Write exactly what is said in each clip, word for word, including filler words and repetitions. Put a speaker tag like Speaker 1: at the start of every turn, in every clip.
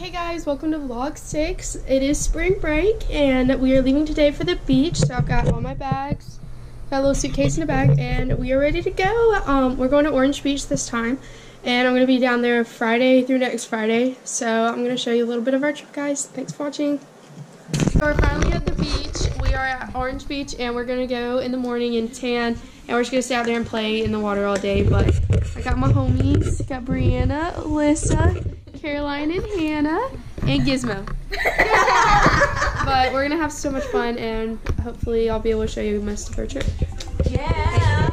Speaker 1: Okay guys, welcome to vlog six. It is spring break and we are leaving today for the beach. So I've got all my bags, got a little suitcase in a bag, and we are ready to go. Um, we're going to Orange Beach this time and I'm going to be down there Friday through next Friday. So I'm going to show you a little bit of our trip, guys. Thanks for watching. So we're finally at the beach. We are at Orange Beach and we're going to go in the morning and tan, and we're just going to stay out there and play in the water all day. But I got my homies, got Brianna, Alyssa, Caroline and Hannah, and Gizmo. But we're gonna have so much fun, and hopefully I'll be able to show you most of our trip.
Speaker 2: Yeah.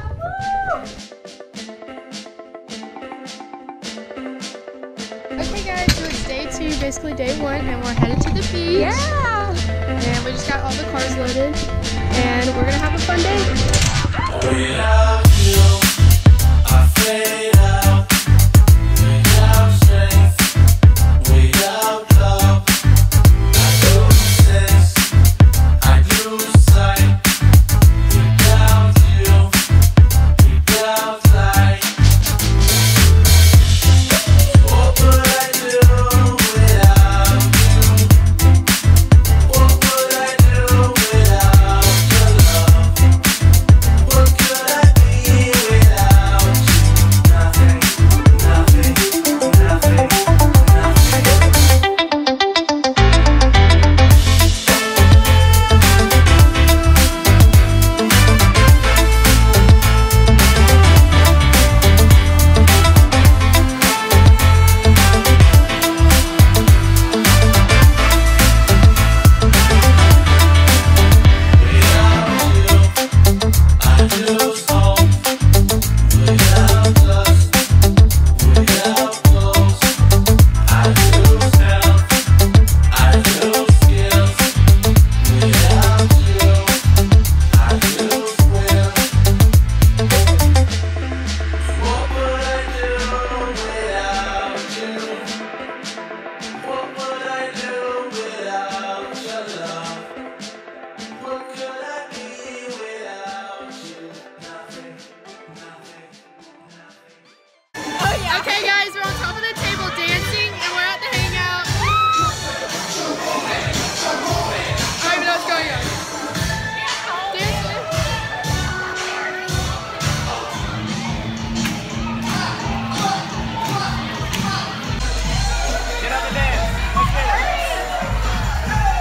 Speaker 1: Okay guys, so it's day two, basically day one, and we're headed to the beach.
Speaker 2: Yeah.
Speaker 1: And we just got all the cars loaded, and we're gonna have a fun day.
Speaker 3: Without you, I fade out. Without strength, without love, I lose sense, I lose sight. Without you, without light, what would I do without you? What would I do without your love? What could I be without you? Nothing, nothing, nothing, nothing. Without you, I lose hope. Without lust, without clothes, I lose health, I lose skills. Without you, I lose will. What would I do without you? What would I do without your love? What could I be without you? Nothing, nothing, nothing.
Speaker 1: Okay guys, we're on top of the table dancing, and we're at the hangout. I don't even know what's going on. Dancing.
Speaker 3: Get on the dance. Let's get it.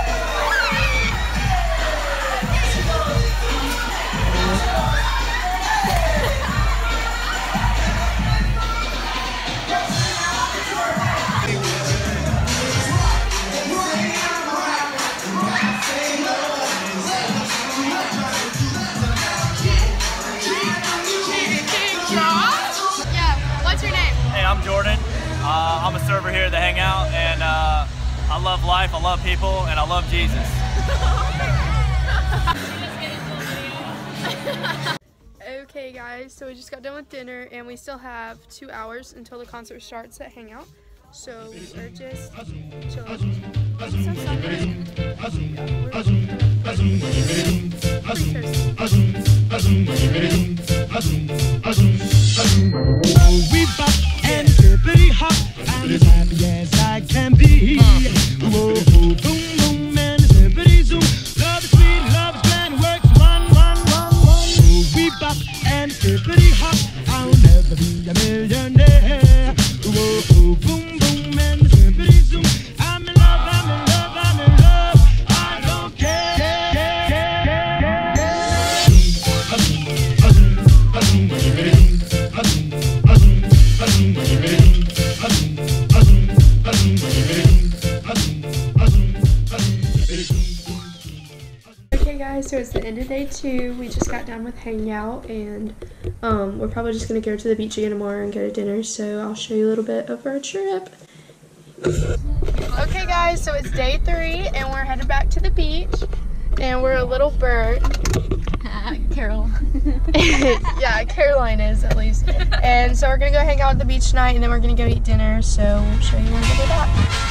Speaker 1: Yeah, what's your name?
Speaker 4: Hey, I'm Jordan. Uh, I'm a server here at the Hangout, and uh, I love life, I love people, and I love Jesus.
Speaker 1: Okay guys, so we just got done with dinner and we still have two hours until the concert starts at Hangout. So we're just chilling. It's so sunny. Yeah, we're pretty thirsty.
Speaker 5: We bop and pretty hot, I'm as happy as I can be. Whoa, boom, boom, and zippity zoom. Love is sweet, love is grand, works one, one, one, one. We bop and pretty hot, I'll never be a millionaire. Whoa, boom, boom, and zippity zoom. I'm in love, I'm in love, I'm in love. I don't care.
Speaker 1: Okay guys, so it's the end of day two. We just got done with Hangout, and um, we're probably just going to go to the beach again tomorrow and go to dinner. So I'll show you a little bit of our trip. Okay guys, so it's day three and we're headed back to the beach, and we're a little burnt.
Speaker 2: Carol.
Speaker 1: Yeah, Caroline is at least. And so we're gonna go hang out at the beach tonight, and then we're gonna go eat dinner. So we'll show you a little bit of that.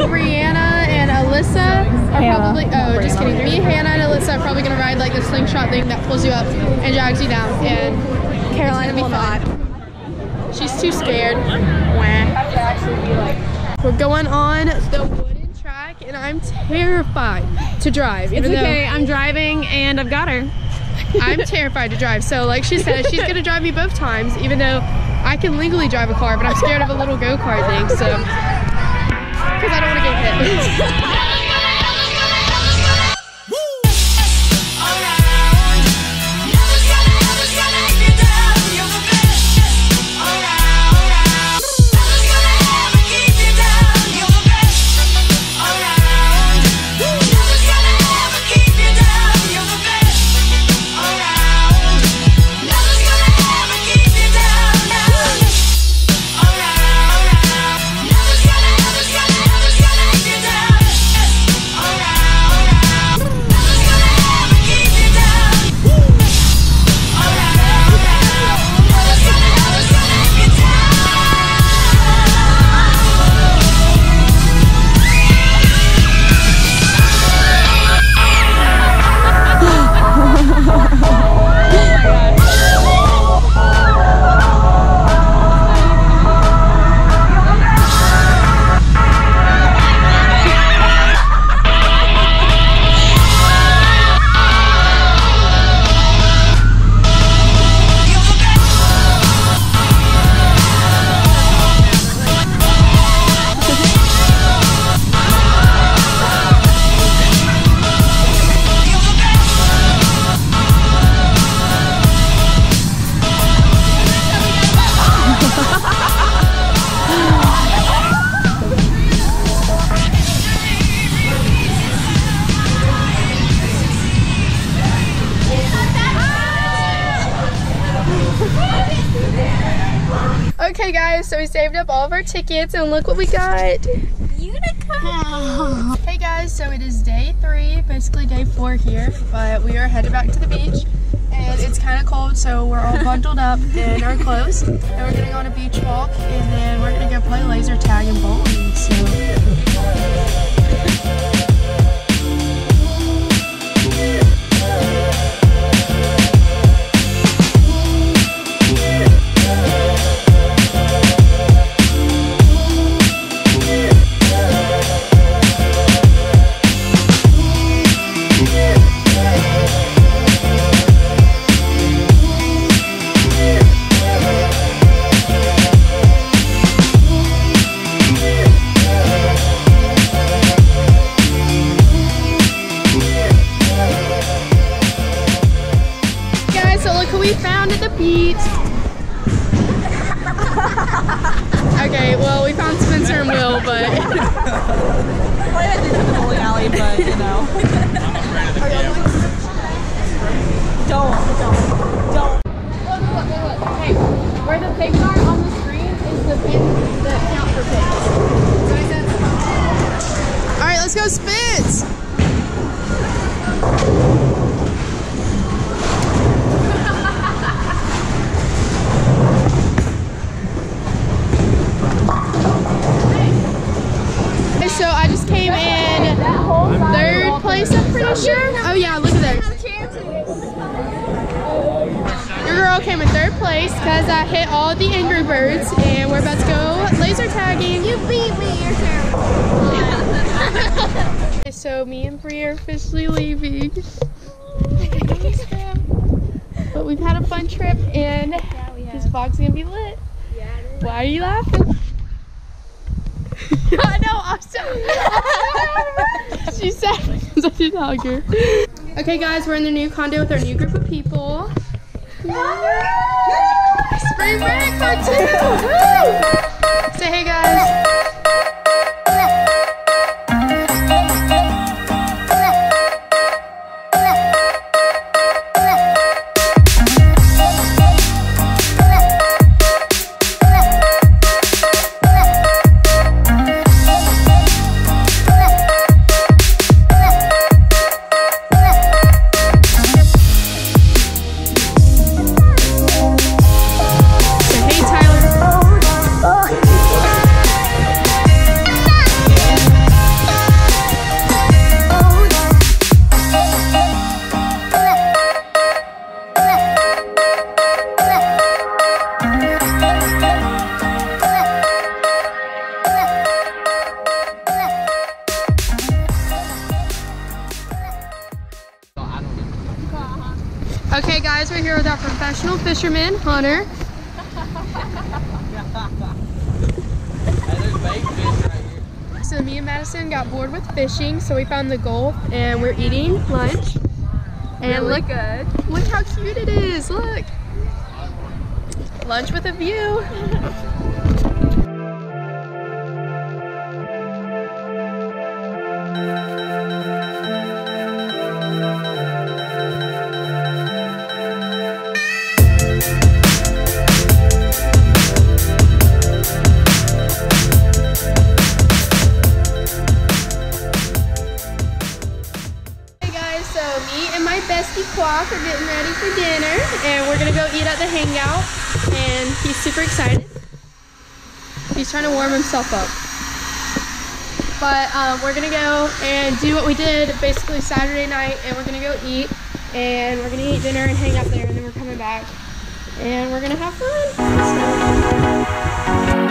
Speaker 1: Brianna and Alyssa are
Speaker 2: Hannah,
Speaker 1: probably,
Speaker 2: not
Speaker 1: oh, just
Speaker 2: Brianna.
Speaker 1: kidding. Me, Hannah, and Alyssa are probably gonna ride like the slingshot thing that pulls you up and drags you down. And
Speaker 2: Caroline
Speaker 1: be
Speaker 2: will
Speaker 1: fun.
Speaker 2: not.
Speaker 1: she's too scared. We're going on the wooden track, and I'm terrified to drive.
Speaker 2: It's
Speaker 1: Even
Speaker 2: okay, I'm driving and I've got her.
Speaker 1: though I'm terrified to drive. So like she said, she's gonna drive me both times, even though I can legally drive a car, but I'm scared of a little go-kart thing. So, because I don't want to get hit. Okay guys, so we saved up all of our tickets and look what we got. Unicorn! Hey guys, so it is day three, basically day four here, but we are headed back to the beach and it's kind of cold, so we're all bundled up in our clothes and we're gonna go on a beach walk and then we're gonna go play laser tag and bowling. So we found at the beach. Okay, well we found Spencer and Will, but
Speaker 2: Probably had to do the bowling alley, but you know. Don't, don't, don't.
Speaker 1: Look, look, look, look. Hey, where the pigs are on the screen is the pin that count for pigs. All right, let's go Spence. So I just came in third place, I'm pretty sure. Oh yeah, look at that. Your girl came in third place because I hit all the Angry Birds and we're about to go laser tagging. You beat me, you're terrible. So me and Bree are officially leaving. But we've had a fun trip and this vlog's gonna be lit. Why are you laughing? I know, I'm so she's sad because I didn't hug her. Okay guys, we're in the new condo with our new group of people. Spring break part two! Say hey guys. We're here with our professional fisherman, Hunter.
Speaker 3: There's bait fish right here.
Speaker 1: So me and Madison got bored with fishing, so we found the Gulf and we're eating lunch. And
Speaker 2: Really
Speaker 1: look,
Speaker 2: good.
Speaker 1: look how cute it is. Look, lunch with a view. Bestie Quack are getting ready for dinner, and we're gonna go eat at the Hangout, and he's super excited. He's trying to warm himself up. But um, we're gonna go and do what we did basically Saturday night, and we're gonna go eat, and we're gonna eat dinner and hang out there, and then we're coming back, and we're gonna have fun. So.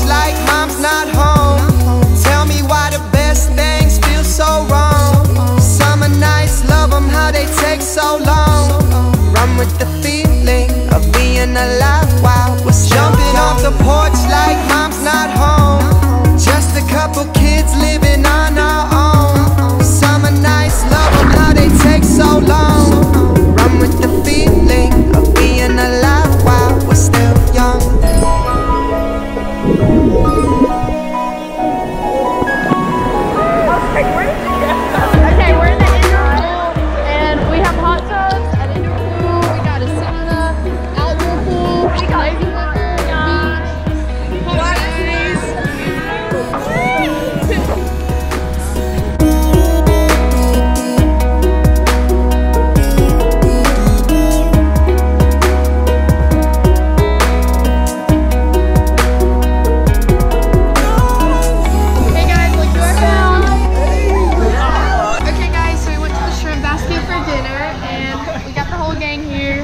Speaker 6: like mom's not home. Tell me why the best things feel so wrong. Summer nights, love them how they take so long. Run with the feeling of being alive while we're jumping off the porch like mom's not home. Just a couple kids living on our own. Summer nights, love them how they take so long. Run with the feeling of being alive while we're still young.
Speaker 1: Okay, we're in the indoor pool, and we have hot tubs at indoor pool. We got a sauna, outdoor pool, lazy river, beach, hot trees. Hey guys, look who I found. Okay guys, so we went to the shrimp basket for dinner, and we got the whole gang here.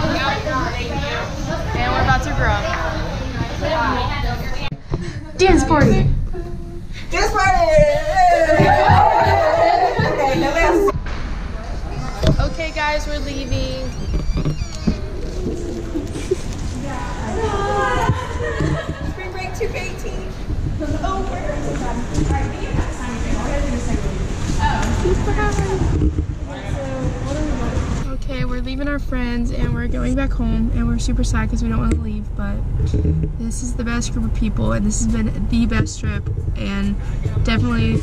Speaker 1: And we're about to grow. Dance party!
Speaker 2: Dance party!
Speaker 1: Okay guys, we're leaving.
Speaker 2: Spring break two K eighteen.
Speaker 1: Okay, we're leaving our friends and we're going back home, and we're super sad because we don't want to leave, but this is the best group of people, and this has been the best trip, and definitely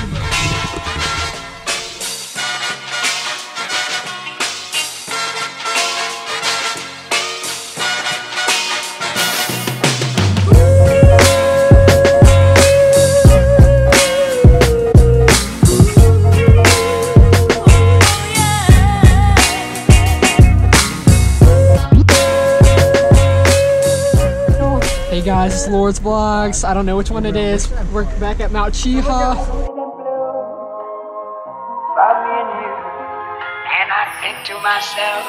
Speaker 3: Hey guys, it's Lord's Vlogs. I don't know which one it is. We're back at Mount Chiha.
Speaker 6: And I think to myself,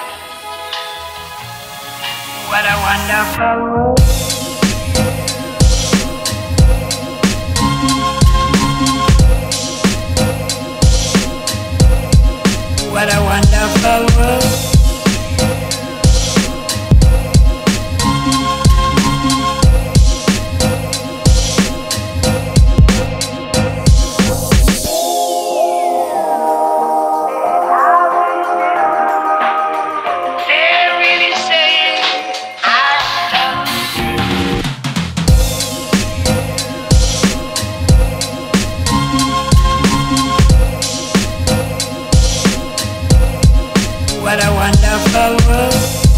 Speaker 6: what a wonderful world. What a wonderful world. What a wonderful world.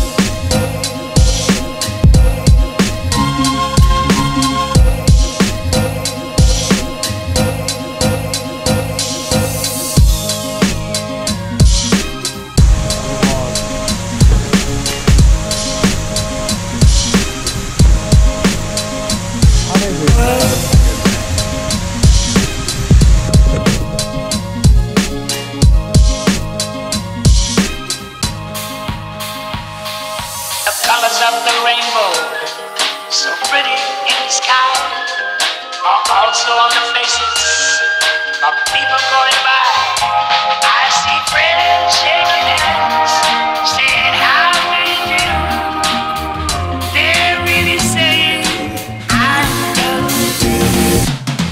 Speaker 6: Colors of the rainbow, so pretty in the sky, are also on the faces of people going by. I see friends shaking hands, saying how do you do. They're really saying I love you.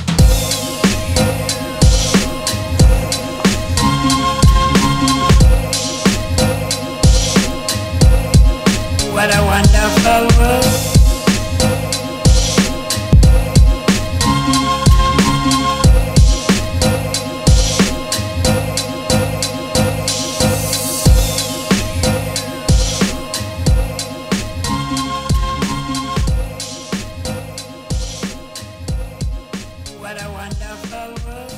Speaker 6: What a wonderful world. What a wonderful world.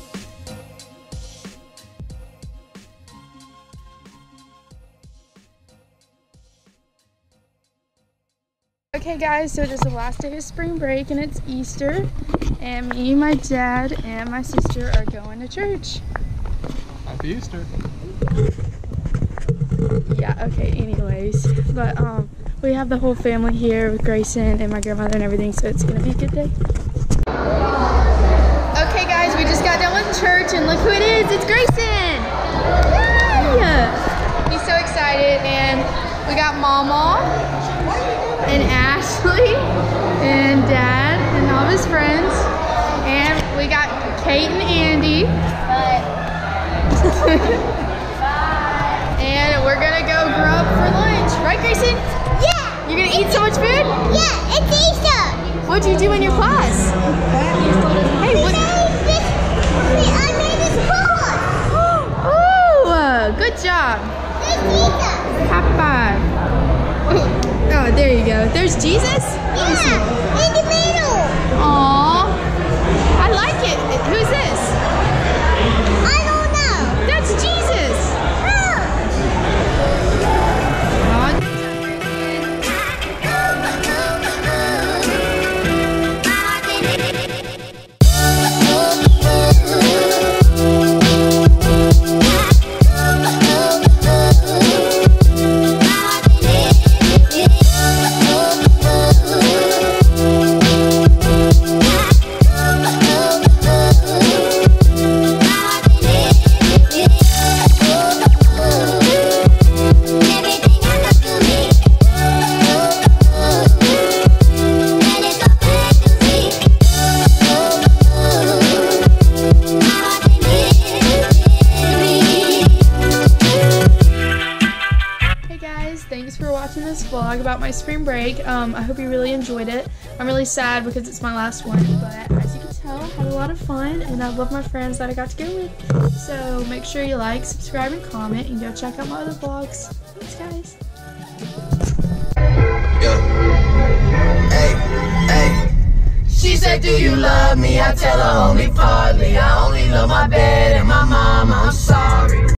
Speaker 1: Okay guys, so it is the last day of spring break and it's Easter, and me, my dad, and my sister are going to church.
Speaker 3: Happy Easter.
Speaker 1: Yeah, okay, anyways. But um We have the whole family here with Grayson and my grandmother and everything, so it's gonna be a good day. Okay guys, we just got done with church and look who it is, it's Grayson! Yay! He's so excited, and we got Mama and Ashley and Dad and all of his friends, and we got Kate and Andy. And we're gonna go grow up for lunch, right Grayson?
Speaker 7: Yeah!
Speaker 1: You're gonna eat so much food?
Speaker 7: Yeah, it's Easter!
Speaker 1: What'd you do in your class? Hey, what?
Speaker 7: I made this board!
Speaker 1: Oh, good job.
Speaker 7: It's Easter!
Speaker 1: High five. Oh, there you go. There's Jesus?
Speaker 7: Yeah, in the middle!
Speaker 1: Aww. I like it. Who's this?
Speaker 7: I don't know!
Speaker 1: That's Jesus!
Speaker 7: Oh.
Speaker 1: Thanks for watching this vlog about my spring break. Um, I hope you really enjoyed it. I'm really sad because it's my last one, but as you can tell, I had a lot of fun and I love my friends that I got to go with. So make sure you like, subscribe, and comment, and go check out my other vlogs. Thanks, guys.
Speaker 6: Yeah. Hey, hey. She said, do you love me? I tell her only partly. I only love my bed and my mama. I'm sorry.